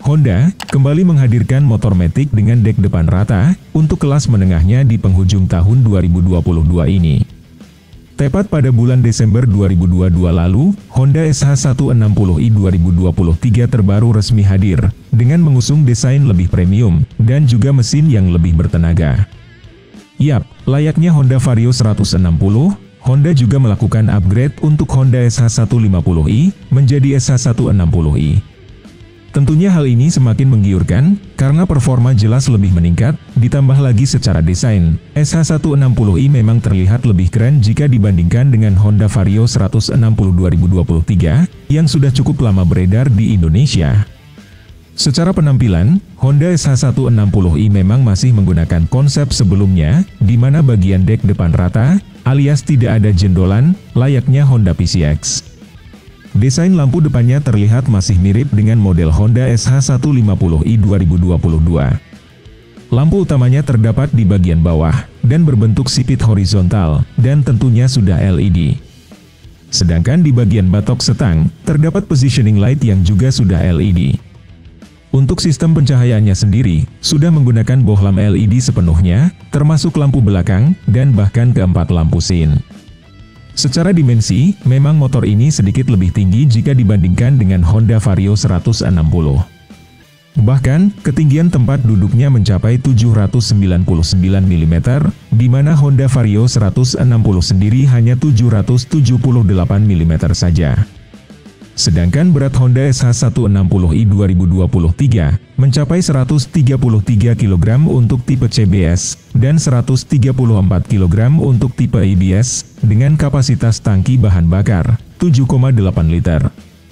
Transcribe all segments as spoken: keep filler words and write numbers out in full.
Honda kembali menghadirkan motor Matic dengan dek depan rata untuk kelas menengahnya di penghujung tahun dua ribu dua puluh dua ini. Tepat pada bulan Desember dua ribu dua puluh dua lalu, Honda S H seratus enam puluh i dua ribu dua puluh tiga terbaru resmi hadir dengan mengusung desain lebih premium dan juga mesin yang lebih bertenaga. Yap, layaknya Honda Vario seratus enam puluh, Honda juga melakukan upgrade untuk Honda S H seratus lima puluh i menjadi S H seratus enam puluh i. Tentunya hal ini semakin menggiurkan karena performa jelas lebih meningkat, ditambah lagi secara desain. S H seratus enam puluh i memang terlihat lebih keren jika dibandingkan dengan Honda Vario seratus enam puluh dua ribu dua puluh tiga yang sudah cukup lama beredar di Indonesia. Secara penampilan, Honda S H seratus enam puluh i memang masih menggunakan konsep sebelumnya, di mana bagian dek depan rata, alias tidak ada jendolan, layaknya Honda P C X. Desain lampu depannya terlihat masih mirip dengan model Honda S H seratus lima puluh i dua ribu dua puluh dua. Lampu utamanya terdapat di bagian bawah, dan berbentuk sipit horizontal, dan tentunya sudah L E D. Sedangkan di bagian batok setang, terdapat positioning light yang juga sudah L E D. Untuk sistem pencahayaannya sendiri, sudah menggunakan bohlam L E D sepenuhnya, termasuk lampu belakang, dan bahkan keempat lampu sein. Secara dimensi, memang motor ini sedikit lebih tinggi jika dibandingkan dengan Honda Vario seratus enam puluh. Bahkan, ketinggian tempat duduknya mencapai tujuh ratus sembilan puluh sembilan milimeter, di mana Honda Vario seratus enam puluh sendiri hanya tujuh ratus tujuh puluh delapan milimeter saja. Sedangkan berat Honda S H seratus enam puluh i dua ribu dua puluh tiga mencapai seratus tiga puluh tiga kilogram untuk tipe C B S dan seratus tiga puluh empat kilogram untuk tipe A B S dengan kapasitas tangki bahan bakar tujuh koma delapan liter.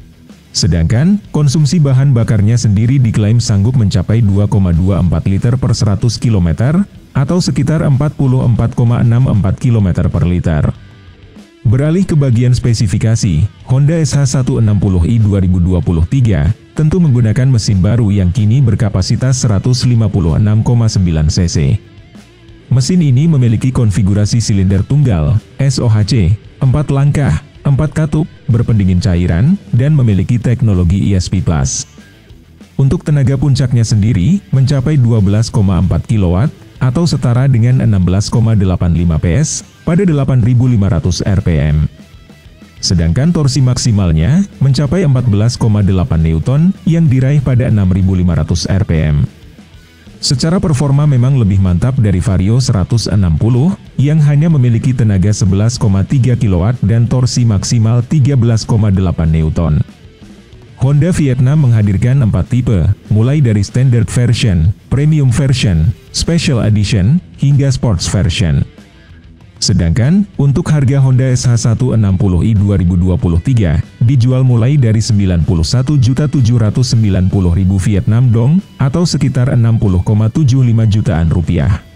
Sedangkan konsumsi bahan bakarnya sendiri diklaim sanggup mencapai dua koma dua empat liter per seratus kilometer atau sekitar empat puluh empat koma enam empat kilometer per liter. Beralih ke bagian spesifikasi, Honda S H seratus enam puluh i dua ribu dua puluh tiga tentu menggunakan mesin baru yang kini berkapasitas seratus lima puluh enam koma sembilan cc. Mesin ini memiliki konfigurasi silinder tunggal, S O H C, empat langkah, empat katup, berpendingin cairan, dan memiliki teknologi E S P plus. Untuk tenaga puncaknya sendiri, mencapai dua belas koma empat kilowatt, atau setara dengan enam belas koma delapan lima P S pada delapan ribu lima ratus R P M. Sedangkan torsi maksimalnya mencapai empat belas koma delapan Newton yang diraih pada enam ribu lima ratus R P M. Secara performa memang lebih mantap dari Vario seratus enam puluh yang hanya memiliki tenaga sebelas koma tiga kilowatt dan torsi maksimal tiga belas koma delapan Newton. Honda Vietnam menghadirkan empat tipe, mulai dari Standard Version, Premium Version, Special Edition, hingga Sports Version. Sedangkan, untuk harga Honda S H seratus enam puluh i dua ribu dua puluh tiga, dijual mulai dari sembilan puluh satu juta tujuh ratus sembilan puluh ribu Vietnam dong, atau sekitar enam puluh koma tujuh lima jutaan rupiah.